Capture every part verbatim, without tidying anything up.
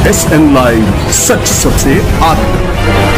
S N live, सच सबसे आगे।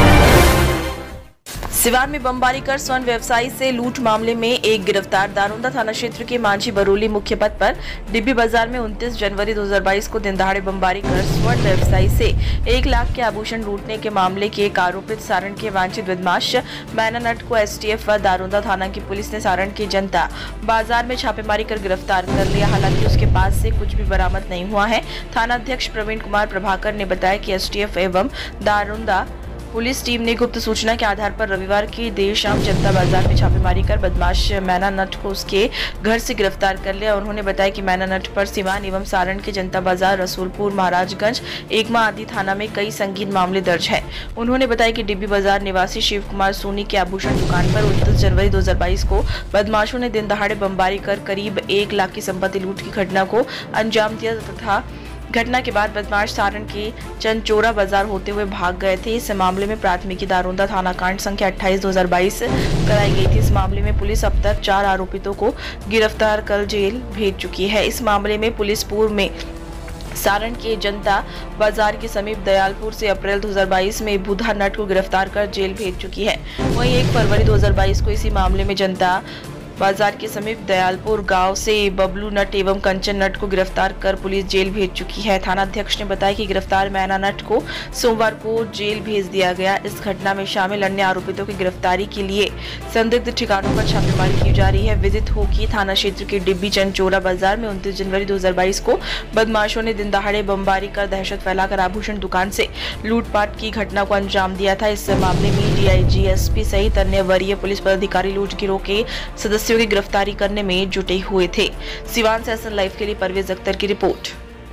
सिवान में बमबारी कर स्वर्ण व्यवसायी से लूट मामले में एक गिरफ्तार। दारोदा थाना क्षेत्र के मांझी बरोली मुख्य पथ पर डिब्बी बाजार में उनतीस जनवरी दो हज़ार बाईस को दिनदहाड़े बमबारी कर स्वर्ण व्यवसायी से एक लाख के आभूषण लूटने के मामले के एक आरोपित सारण के वांछित बदमाश मैना नट को एसटीएफ व दारोदा थाना की पुलिस ने सारण के जनता बाजार में छापेमारी कर गिरफ्तार कर लिया। हालांकि उसके पास से कुछ भी बरामद नहीं हुआ है। थाना अध्यक्ष प्रवीण कुमार प्रभाकर ने बताया कि एसटीएफ एवं दारोदा पुलिस टीम ने गुप्त सूचना के आधार पर रविवार की देर शाम जनता बाजार में छापेमारी कर बदमाश मैना नट को उसके घर से गिरफ्तार कर लिया। उन्होंने बताया कि मैना नट पर सिवान एवं सारण के जनता बाजार, रसूलपुर, महाराजगंज, एकमा आदि थाना में कई संगीन मामले दर्ज है। उन्होंने बताया कि डिब्बी बाजार निवासी शिव कुमार सोनी के आभूषण दुकान पर उनतीस जनवरी दो हजार बाईस को बदमाशों ने दिन दहाड़े बमबारी कर करीब एक लाख की संपत्ति लूट की घटना को अंजाम दिया तथा घटना के बाद बदमाश सारण के चंचोरा बाजार होते हुए भाग गए थे। इस मामले में प्राथमिकी दारोदा थाना कांड संख्या अट्ठाईस दो हजार बाईस कराई गई थी। इस मामले में पुलिस अब तक चार आरोपितों को गिरफ्तार कर जेल भेज चुकी है। इस मामले में पुलिस पूर्व में सारण के जनता बाजार के समीप दयालपुर से अप्रैल दो हजार बाईस में बुधा नट को गिरफ्तार कर जेल भेज चुकी है। वहीं एक फरवरी दो हजार बाईस को इसी मामले में जनता बाजार के समीप दयालपुर गांव से बबलू नट एवं कंचन नट को गिरफ्तार कर पुलिस जेल भेज चुकी है। थाना अध्यक्ष ने बताया कि गिरफ्तार मैना नट को सोमवार को जेल भेज दिया गया। इस घटना में शामिल अन्य आरोपितों की गिरफ्तारी के लिए संदिग्ध ठिकानों पर छापेमारी की जा रही है। विदित हो कि थाना क्षेत्र के डिब्बी चंचोरा बाजार में उनतीस जनवरी दो हजार बाईस को बदमाशों ने दिन दहाड़े बमबारी कर दहशत फैलाकर आभूषण दुकान से लूटपाट की घटना को अंजाम दिया था। इस मामले में डीआईजी, एसपी सहित अन्य वरीय पुलिस पदाधिकारी लूट गिरोह के सदस्यों की गिरफ्तारी करने में जुटे हुए थे। सिवान से एसएन लाइव के लिए परवेज अख्तर की रिपोर्ट।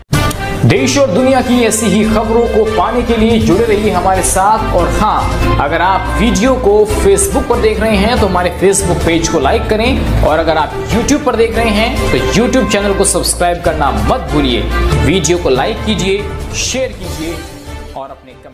देश और दुनिया की ऐसी ही खबरों को पाने के लिए जुड़े रहिए हमारे साथ। और हाँ, अगर आप वीडियो को फेसबुक पर देख रहे हैं तो हमारे फेसबुक पेज को लाइक करें, और अगर आप यूट्यूब पर देख रहे हैं तो यूट्यूब चैनल को सब्सक्राइब करना मत भूलिए। वीडियो को लाइक कीजिए, शेयर कीजिए और अपने